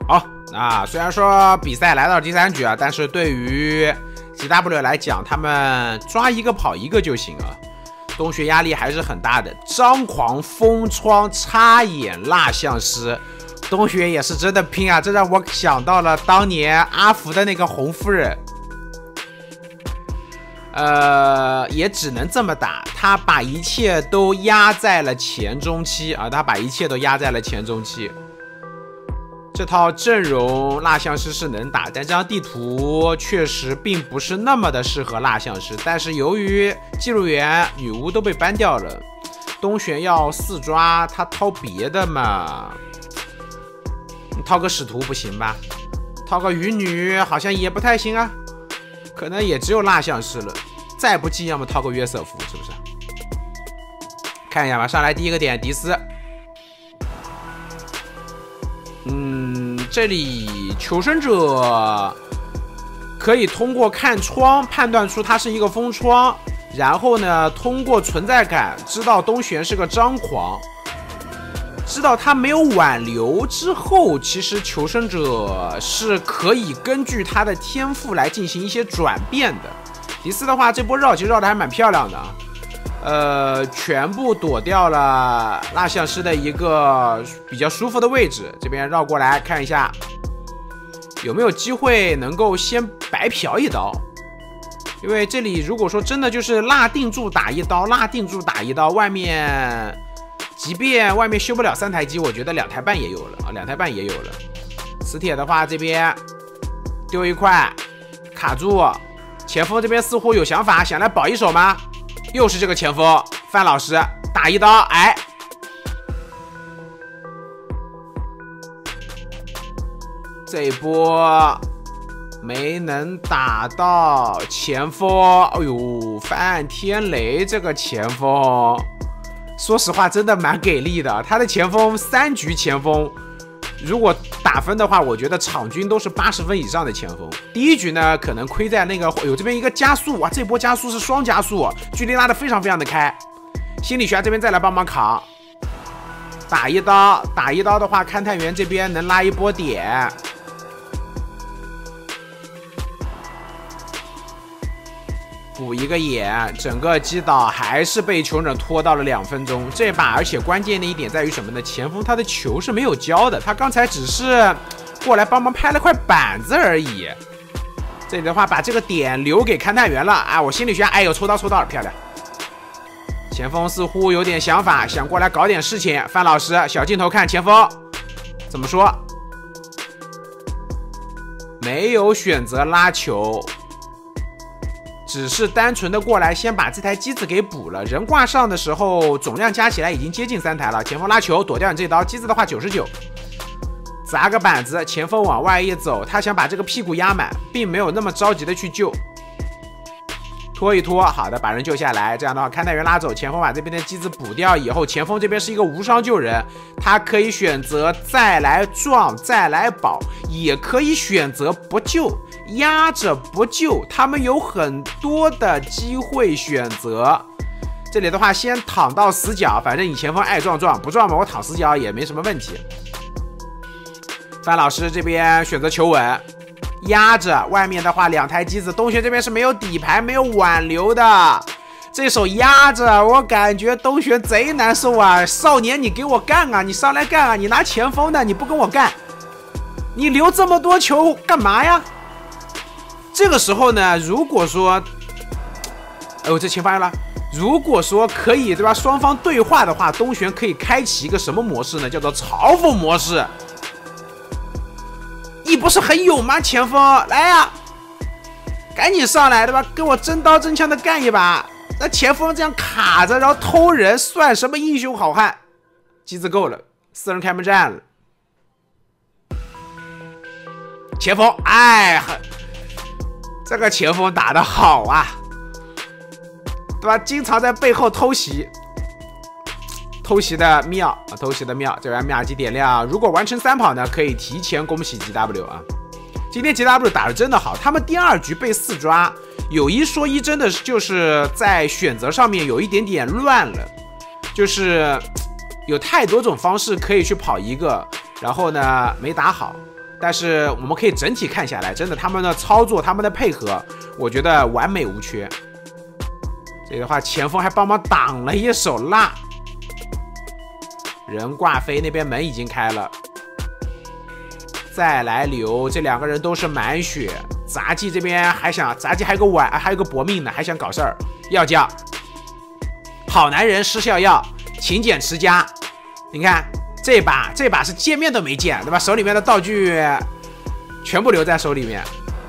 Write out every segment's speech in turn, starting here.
好，那虽然说比赛来到第3局啊，但是对于 GW 来讲，他们抓一个跑一个就行了。东学压力还是很大的，张狂、风窗、插眼、蜡像师，东学也是真的拼啊！这让我想到了当年阿福的那个红夫人。也只能这么打，他把一切都压在了前中期啊，他把一切都压在了前中期。这套阵容蜡像师是能打，但这张地图确实并不是那么的适合蜡像师。但是由于记录员、女巫都被ban掉了，东玄要4抓，他掏别的嘛？你掏个使徒不行吧？掏个鱼女好像也不太行啊，可能也只有蜡像师了。再不济，要么掏个约瑟夫，是不是？看一下吧，上来第一个点，迪斯。这里求生者可以通过看窗判断出它是一个风窗，然后呢，通过存在感知道东玄是个张狂，知道他没有挽留之后，其实求生者是可以根据他的天赋来进行一些转变的。迪斯的话，这波绕其实绕的还蛮漂亮的啊。全部躲掉了蜡像师的一个比较舒服的位置，这边绕过来看一下有没有机会能够先白嫖一刀，因为这里如果说真的就是蜡定住打一刀，蜡定住打一刀，外面即便外面修不了3台机，我觉得2台半也有了啊，2台半也有了。磁铁的话，这边丢一块卡住，前锋这边似乎有想法，想来保一手吗？又是这个前锋范老师打一刀，哎，这一波没能打到前锋。哎呦，范天雷这个前锋，说实话真的蛮给力的。他的前锋3局前锋，如果打分的话，我觉得场均都是80分以上的前锋。第1局呢，可能亏在那个有这边一个加速，哇，这波加速是双加速，距离拉得非常非常的开。心理学这边再来帮忙扛，打一刀，打一刀的话，勘探员这边能拉一波点。补一个眼，整个击倒还是被求生者拖到了2分钟。这把，而且关键的一点在于什么呢？前锋他的球是没有交的，他刚才只是过来帮忙拍了块板子而已。这里的话，把这个点留给勘探员了啊！我心理学，哎呦，抽到了，漂亮。前锋似乎有点想法，想过来搞点事情。范老师，小镜头看前锋怎么说？没有选择拉球。只是单纯的过来先把这台机子给补了，人挂上的时候总量加起来已经接近3台了。前锋拉球躲掉你这刀，机子的话99，砸个板子，前锋往外一走，他想把这个屁股压满，并没有那么着急的去救，拖一拖，好的，把人救下来。这样的话，勘探员拉走，前锋把这边的机子补掉以后，前锋这边是一个无伤救人，他可以选择再来撞，再来保，也可以选择不救。压着不救，他们有很多的机会选择。这里的话，先躺到死角，反正你前锋爱撞撞，不撞嘛，我躺死角也没什么问题。范老师这边选择求稳，压着。外面的话，2台机子，东学这边是没有底牌，没有挽留的。这手压着，我感觉东学贼难受啊！少年，你给我干啊！你上来干啊！你拿前锋的，你不跟我干，你留这么多球干嘛呀？这个时候呢，如果说，哎呦，这前发现了。如果说可以，对吧？双方对话的话，东玄可以开启一个什么模式呢？叫做嘲讽模式。你不是很勇吗？前锋，来呀，赶紧上来，对吧？跟我真刀真枪的干一把。那前锋这样卡着，然后偷人，算什么英雄好汉？机子够了，4人开门战了。前锋，哎。这个前锋打得好啊，对吧？经常在背后偷袭，偷袭的妙啊，偷袭的妙。这边妙机点亮，如果完成3跑呢，可以提前恭喜 GW 啊。今天 GW 打得真的好，他们第2局被4抓，有一说一，真的就是在选择上面有一点点乱了，就是有太多种方式可以去跑一个，然后呢没打好。 但是我们可以整体看下来，真的他们的操作、他们的配合，我觉得完美无缺。这个的话，前锋还帮忙挡了一手辣，人挂飞那边门已经开了，再来留，这两个人都是满血。杂技这边还想，杂技还有个搏命呢，还想搞事儿，要叫好男人失效药，勤俭持家。你看这把是见面都没见，对吧？手里面的道具全部留在手里面。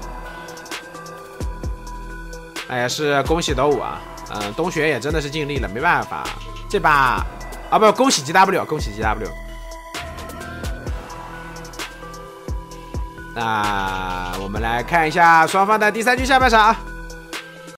哎呀，是恭喜斗武啊！东玄也真的是尽力了，没办法，这把啊不，恭喜 GW， 恭喜 GW。那我们来看一下双方的第3局下半场啊。